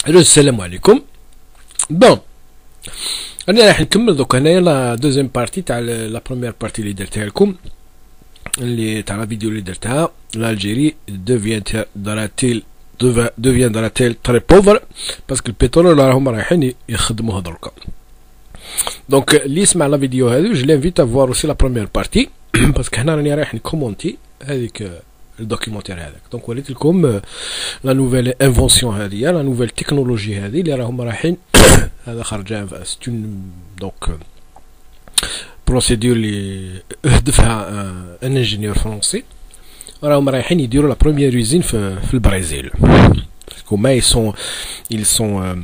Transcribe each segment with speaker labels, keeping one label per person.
Speaker 1: الو السلام عليكم. بون انا راح نكمل دوك هنايا لا دوزيام بارتي تاع لا بروميير بارتي اللي درتها لكم، اللي تاع لا فيديو اللي درتها l'Algérie deviendra-t-elle très pauvre باسكو البترول راهم رايحين يخدموها دركا. دونك اللي يسمع لا فيديو هذو جو لانفيت افوار اوسي لا بروميير بارتي باسكو حنا راني رايح نكومونتي هذيك الدوكيومونتير هذاك. دونك وريت لكم لا نوفيل انفونسيون هذه، لا نوفيل تكنولوجي هذه اللي راهم رايحين هذا خرجها ستون دونك بروسيدور اللي هدفها ان انجينيور فرونسي. راهم رايحين يديروا لا بروميير يوزين في البرازيل. كوما ils sont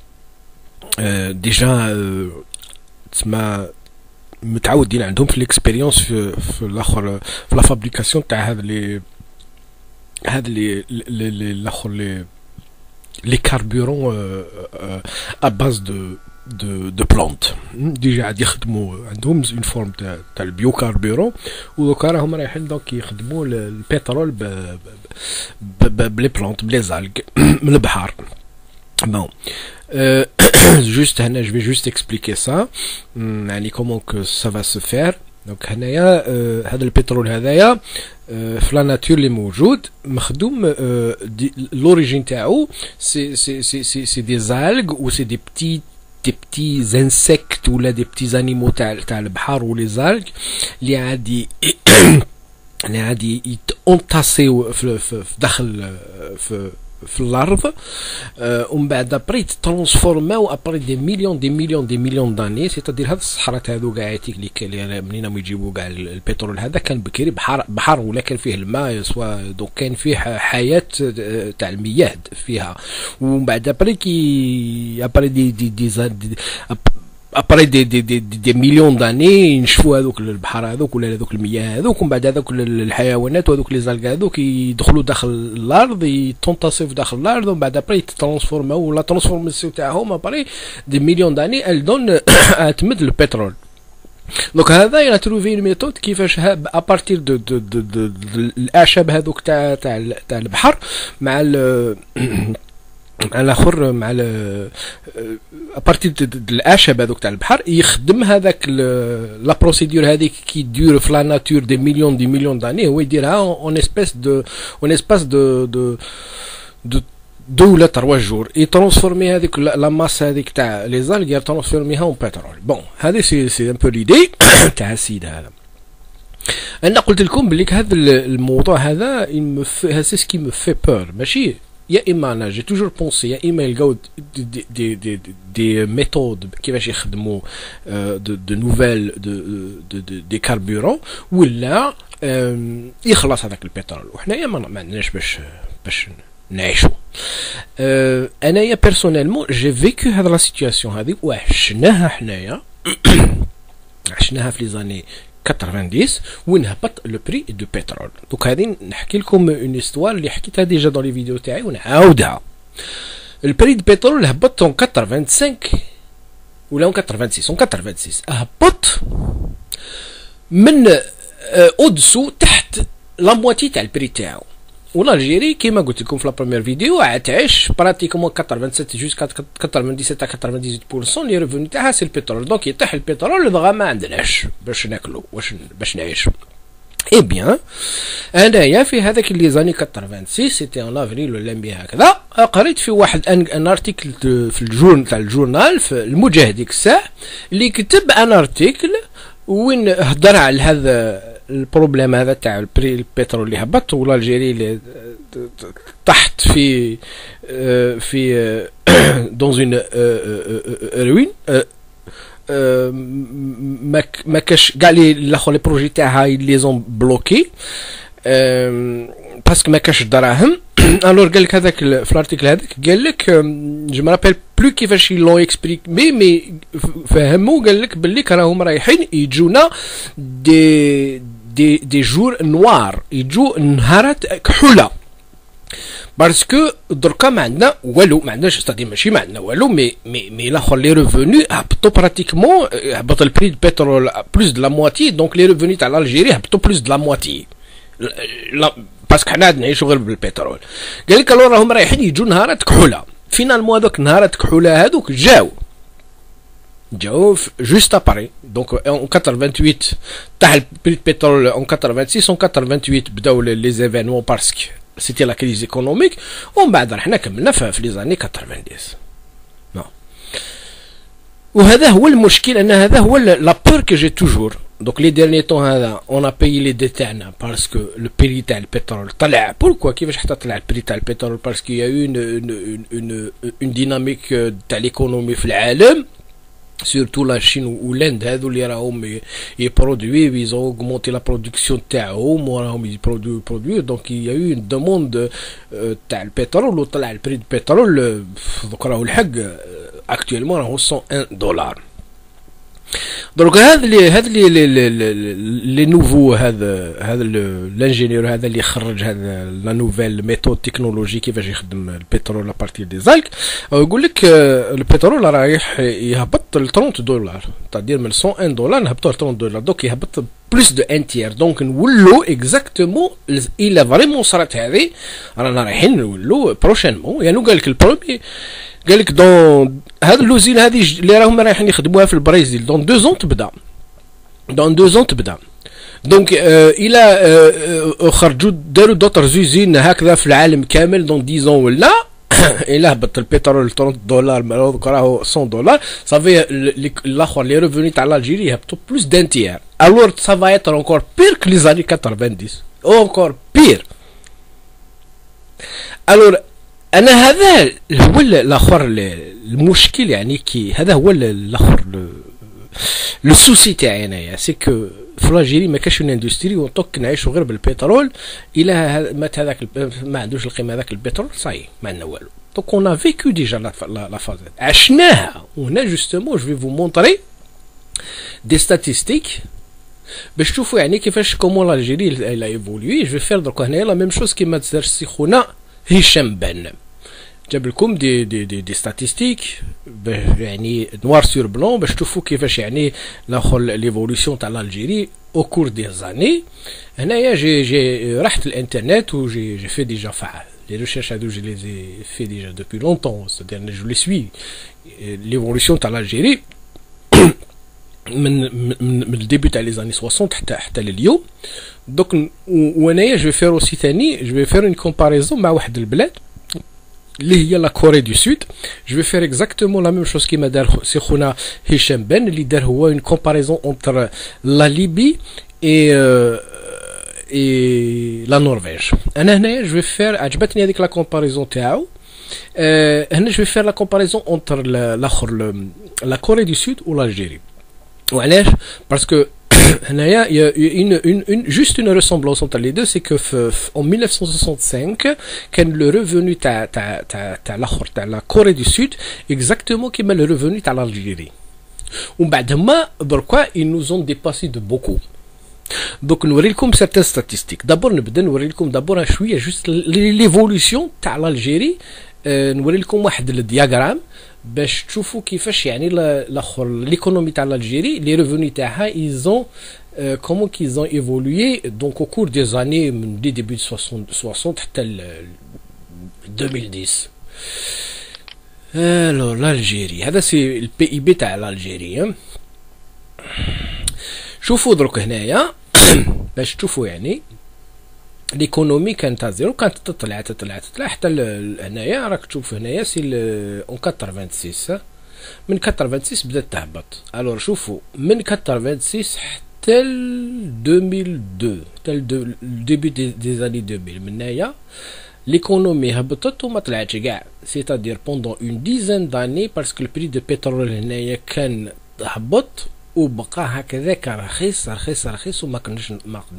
Speaker 1: ديجا تسمى متعودين عندهم في الاكسبيريونس في الاخر في لا فابريكاسيون تاع هذا اللي الاخر لي كاربورون ا باز دو بلانت. ديجا عاد يخدموا عندهم اون فورم تاع البيو كاربورون، ودوكا راهم رايحين دونك يخدموا البترول بلي بلانت بلي زالغ من البحر. بون juste هنا je vais juste expliquer ça يعني comment que ça va se faire. دونك هنايا هذا البترول هذايا في لا ناتور اللي موجود مخدوم لوريجين تاعو سي دي زالغ و سي دي petits insectes ولا دي petits animaux تاع البحر ولي زالغ اللي عادي اللي عادي يتونطاسيو في داخل في الارض ومن بعد ابري ترانسفورماو ابري دي مليون داني. سيتادير هاد الصحراء هادو كاع اللي منين يجيبوا كاع البترول هذا كان بكري بحر ولا كان فيه الماء سوا دونك كان فيه حياه تاع المياه فيها. ومن بعد ابري كي ابري دي ابري دي مليون داني نشوفوا هذوك البحر هذوك ولا هذوك المياه هذوك، ومن بعد هذوك الحيوانات وهذوك لي زالغ هذوك يدخلوا داخل الارض يتونطاسيو في داخل الارض، ومن بعد ابري يترانسفورماو ولا ترانسفورماسيون تاعهم ابري دي مليون داني الدون تمد البترول. دونك هذا يلا تروفي اون ميثود كيفاش ابارتير دو الاعشاب هذوك تاع البحر مع الاخر مع ابارتي الاعشاب هذوك تاع البحر يخدم هذاك لا بروسيدور هذيك كي دور في لا ناتور دي مليون داني، هو يديرها اون اسباس دو دو ولا 3 جور يترانسفورمي هذيك لا ماس هذيك تاع لي زالغ يترانسفورميها اون بترول. بون هذه سي ان بو ليدي تاع السيد هذا. انا قلت لكم بلي هذا الموضوع هذا سي سكي مو في بور ماشي يا اما انا جي توجور بونسي يا اما يلقاو دي ميثود كيفاش يخدموا دو نوفيل دي كاربورون ولا يخلص هذاك البترول وحنايا ما عندناش باش نعيشوا. انايا بيرسونيلمون جي فيكو هاد لا سيتوياسيون هذه وعشناها حنايا عشناها في لي زاني 90 وين هبط لو بري دو بترول. دوك هادي نحكي لكم اون استوار اللي حكيتها ديجا دون لي فيديو تاعي ونعاودها. البري دو بترول هبط اون 85 ولا اون 86 هبط من اودسو تحت لا موتي تاع البري تاعو. والالجيري كيما قلت لكم في لا بروميير فيديو تعيش براتيكومون 87 جوسكا 97 98% لي ريفوني تاعها سي البترول. دونك يطيح البترول دغا ما عندناش باش ناكلو باش نعيش. اي بيان انايا في هذاك اللي زاني 86 سيتي ان افريل ولا مي هكذا قريت في واحد ان ارتيكل في الجورنال تاع الجورنال في المجاهد ديك الساعه اللي كتب ان ارتيكل وين هضر على هذا البروبليم هذا تاع البترول اللي هبط والالجيري اللي تحت في دون اون روين ما كاش كاع لي بروجي تاعها لي زون بلوكي باسكو ما كاش دراهم. الور قال لك هذاك في الارتيكل هذاك قال لك جو مابيل بلو كيفاش لون اكسبليك مي فهموا قال لك باللي راهم رايحين يجونا دي جور نوار يجو نهارات كحوله باسكو دركا ما عندنا والو ما عندناش ستادي ماشي ما عندنا والو مي لاخر لي ريفوني هبطوا براتيكمون هبط البري دو بترول بلوس دو لا مواتي دونك لي ريفوني تاع الجيري هبطوا بلوس دو لا مواتي باسكو حنا نعيشوا غير بالبترول. قال لك الو راهم رايحين يجوا نهارات كحوله فينالمون هذوك النهارات كحوله هذوك جاو juste après donc en 88 تاع البري البترول en 86 en 88 بداو les événements parce que c'était la crise économique ومن بعد رحنا كملنا في les années 90 non. وهذا هو المشكل ان هذا هو la peur que j'ai toujours donc les derniers temps هذا on a payé les dettes تاعنا parce que le prix تاع البترول طلع pourquoi كيفاش حتى طلع البري تاع البترول parce qu'il y a eu une dynamique تاع l'économie في العالم surtout la Chine ou l'Inde هذو اللي راهم يبرودوي ils ont augmenté la production تاعهم وراهم يبرودوي donc il y a eu une demande تاع البترول وطلع البري البترول دوك راهو الحق actuellement راهو $101 دونك هذا لي نوفو هذا الانجينيور هذا اللي خرج هذا لا نوفيل ميثود تكنولوجي كيفاش يخدم البترول ابارتير دي زالك يقول لك البترول رايح يهبط ل $30 تدير من $101 نهبطوا ل $30 دوك يهبط بلوس دو ان تيير دونك نولو اكزاكتومون الا فريمون صارت هذه رانا رايحين نولو بروشينمون يعني قال لك البرومي قال لك دون هذا اللوزين هذه اللي راهم رايحين يخدموها في البرازيل دون 2 ans تبدا دونك الى خرجوا داروا دوتر زوزين هكذا في العالم كامل دون 10 ans ولا الى هبط البترول $30 مالوك راهو $100 صافي الاخر لي ريفوني تاع الجيري يهبطوا بلوس دان تيير الور سا فا ايتر اونكور بير كو لي زاني 90 اونكور بير الور انا هذا هو الاخر المشكل يعني كي هذا هو الاخر لو سوسي تاعي انايا سي كو في لاجيري ما كاش اندستري ونطوك نعيشوا غير بالبترول الى مات هذاك ما عندوش القيمه هذاك البترول صاي ما عندنا والو دونك اون ا فيكو ديجا لا فاز عشناها وهنا جوستومون جو في فو مونطري دي ستاتستيك باش تشوفوا يعني كيفاش كومون لاجيري لا ايفولوي جو فير درك هنايا لا ميم شوز كيما تدار سي خونا هشام بن جاب لكم دي ستاتستيك يعني نوار سور بلون باش تشوفوا كيفاش يعني الاخر ليفولوسيون تاع الجيري او كور دي زاني هنايا جي رحت الانترنت و جي في ديجا فعل لي ريشيرش هادو جي لي في ديجا دوبي لونطون c'est-à-dire جو لي سوي ليفولوسيون تاع الجيري من الديبي تاع لي زاني 60 حتى لليوم دوك وانايا جو فير اوسي ثاني جو فير اون كومباريزون مع واحد البلاد اللي هي لا كوري دو سود جو في فير اكزاكتومون لا ميم شوز كيما دار سي خونا هشام بن اللي دار هو اون كومباريزون اونتر لا ليبي اي لا نورفيج انا هنايا جو في فير عجبتني هذيك لا كومباريزون تاعو هنا جو في فير لا كومباريزون اونتر الاخر لا كوري دو سود و الجيري وعلاش باسكو هنايا juste une ressemblance entre les deux c'est que en 1965 كان le revenu تاع الاخر تاع لا كوري دو سود exactement كيما le revenu تاع الجيري ومن بعد هما دركا ils nous ont dépassé de beaucoup دوك نوري لكم certaines statistiques دابور نبدا نوري لكم دابور شويه juste l'évolution تاع الجيري نوري لكم واحد الدياغرام باش تشوفوا كيفاش يعني الاخر ليكونومي تاع الجيري لي ريفوني تاعها ايزون comment qu'ils ont évolué donc au cours des années du début de 60 حتى 2010 alors l'Algérie هذا سي البي اي بي تاع الجيري شوفوا درك هنايا باش تشوفوا يعني ليكونومي كانت زيرو كانت تطلع حتى هنايا راك تشوف هنايا سي اون 86 من 86 بدات تهبط الور شوفوا من 86 حتى 2002 حتى الديبي دي زاني 2000 من هنايا ليكونومي هبطت وما طلعتش كاع سيتادير بوندون اون ديزان داني باسكو البري دو بترول هنايا كان هبط وبقى هكذاك رخيص وما كناش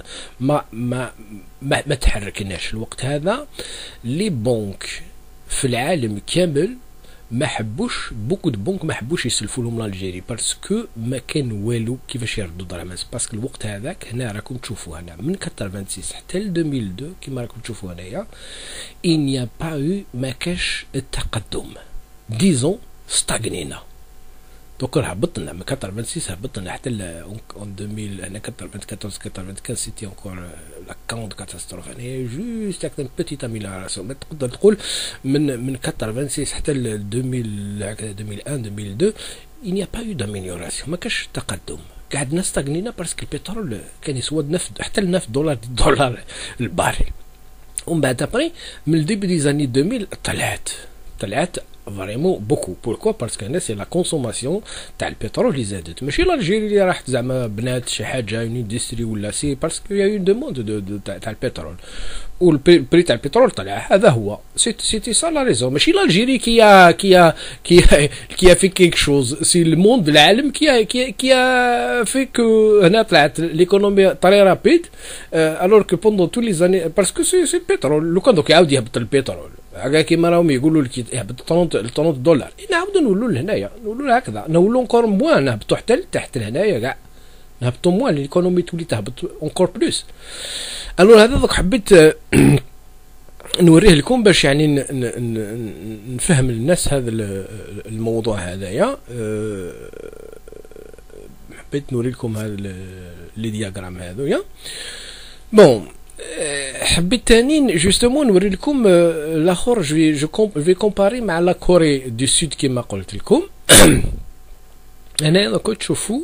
Speaker 1: ما تحركناش الوقت هذا لي بنك في العالم كامل ما حبوش بوكو دو بنك ما حبوش يسلفوا لهم الجيري باسكو ما كان والو كيفاش يردوا دراهم باسكو الوقت هذاك هنا راكم تشوفوا هنا من 86 حتى ل 2002 كيما راكم تشوفوا هنايا انيا با ما كاش التقدم ديزون ستاغنينا دوك راه هبطنا من 86 هبطنا حتى اون 2000 هنا 94 95 سيتي اونكور لا كوند كاتاستروف يعني جوست هكذا بيتيت اميليوراسيون. ما تقدر تقول من 86 حتى 2000 هكذا 2001 2002 il n'y a pas eu d'amélioration. ما كاش تقدم، قعدنا ستاغنينا باسكو البترول كان يسوى نفط حتى النفط دولار الباريل. ومن بعد ابري من الديبي دي زاني 2000 طلعت فريمون بوكو. بوركوا باسكو هنا سي لا كونسوماسيون تاع البترول اللي زادت، ماشي الجيري اللي راحت زعما بنات شي حاجه اون اندستري ولا سي باسكو يا اون دوموند تاع البترول والبري تاع البترول طلع. هذا هو سيتي سا لا ريزون، ماشي الجيري كي في كيك شوز، سي الموند العالم كي فيك هنا طلعت ليكونومي طري رابيد الور كو بوندون تو لي زاني باسكو سي البترول. لو كان دوك يعاود يهبط البترول هكا كيما راهم يقولوا لك يهبط 30 دولار، نعاودوا نولوا لهنايا نولوا هكذا، نولوا اونكور موان، نهبطوا حتى لتحت لهنايا كاع، نهبطوا موان ليكونومي تولي تهبط اونكور بلوس. الور هذا دوك حبيت نوريه لكم باش يعني نفهم الناس هذا الموضوع هذايا. حبيت نوري لكم هذا لي دياغرام هذويا. بون حبيت تاني جوستومون نوري لكم الاخر جو في كومباري مع لا كوري دو سود كيما قلت لكم. هنايا راكم تشوفوا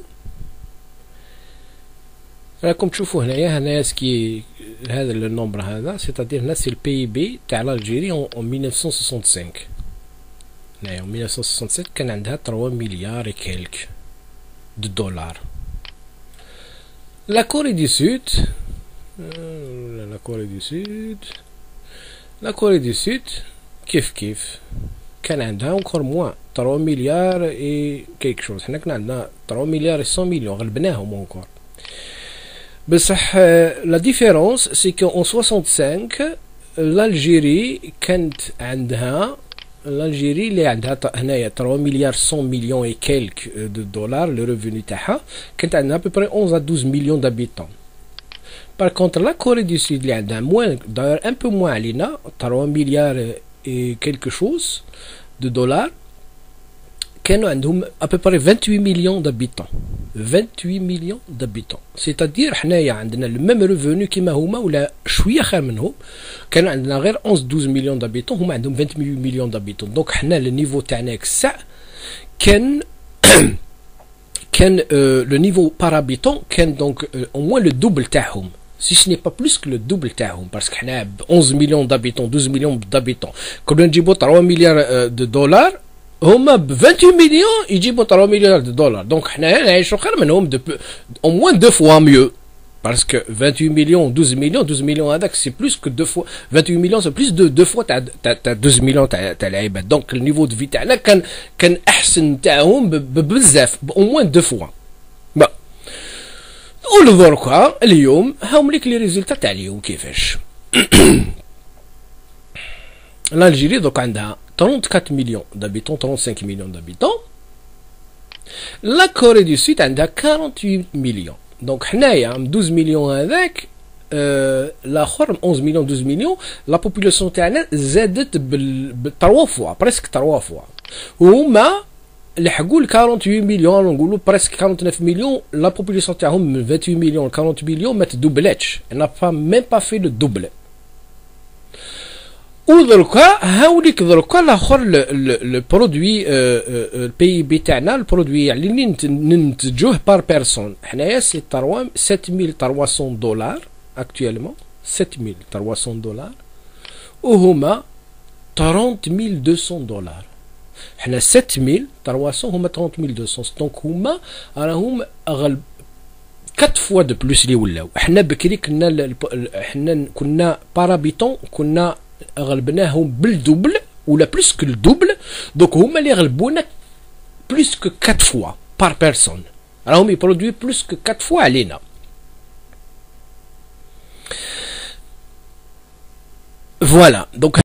Speaker 1: هنايا سكي هذا النومبر هذا سيتادير هنا سي البي بي تاع الجيري اون 1965. هنايا اون 1967 كان عندها 3 مليار كيلك دو دولار. لا كوري دو سود لا كوري دو سود كيف كان عندها اونكور موان 3 مليار اي كيك شوز. حنا كان عندنا 3 مليار 100 مليون غلبناهم اونكور. بصح لا ديفيرونس سي كو اون 65 الجيري كانت عندها الجيري اللي عندها هنايا 3 مليار 100 مليون اي كيلك دو دولار لو ريفوني تاعها، كانت عندها بيبري 11 à 12 مليون دابيتون. Par contre, la Corée du Sud, il y a moins, d'ailleurs un peu moins, il y a 3 milliards et quelque chose de dollars, qui ont à peu près 28 millions d'habitants. 28 millions d'habitants. C'est-à-dire, nous avons le même revenu qui m'a ou la chouïa khamnou, qui ont 11-12 millions d'habitants, nous avons 28 millions d'habitants. Donc, le niveau تاعنا ça, كان le niveau par habitant كان donc au moins le double تاعهم. Si ce n'est pas plus que le double تاعهم parce que حنا 11 millions d'habitants 12 millions d'habitants كنا نجيبوا 3 مليار de dollars هما ب 28 مليون يجيبوا 3 مليار de dollars. donc حنا نعيشوا خير منهم au moins 2 fois mieux parce que 28 millions 12 millions هذاك c'est plus que 2 fois 28 millions c'est plus de 2 fois تاع 12 millions تاع العباد. donc le niveau de vie تاعنا كان احسن تاعهم ببزاف au moins 2 fois. ودركا اليوم هاهم ليك لي ريزولتا تاع اليوم كيفاش. الجيري دوك عندها 34 مليون دابيتون 35 مليون دابيتون. لا كوري دو سود عندها 48 مليون. دونك حنايا 12 مليون هذاك الاخر 11 مليون 12 مليون لا بوبولاسيون تاعنا زادت ب 3 فوا بريسك 3 فوا. وهما لحقوا ل 48 مليون نقولوا بريسك 49 مليون. لا بوبولاسيون تاعهم من 28 مليون ل 48 مليون ما تدوبلاتش، انا ميم با في لو دوبل. ودركا هاوليك دركا الاخر لو برودوي البي بي تاعنا البرودوي اللي ننتجوه بار بيرسون حنايا سي 7300 دولار اكطوالمون 7300 دولار وهما 30200 دولار. حنا 7300 هما 30200 دونك هما راهم اغلب 4 فوا دو بلوس اللي ولاو. حنا بكري كنا بارابيتون كنا غلبناهم بالدوبل ولا بلوس كو الدوبل. دونك هما اللي غلبونا بلوس كو 4 فوا بار بيرسون، راهم يبرودوي بلوس كو 4 فوا علينا. فوالا دونك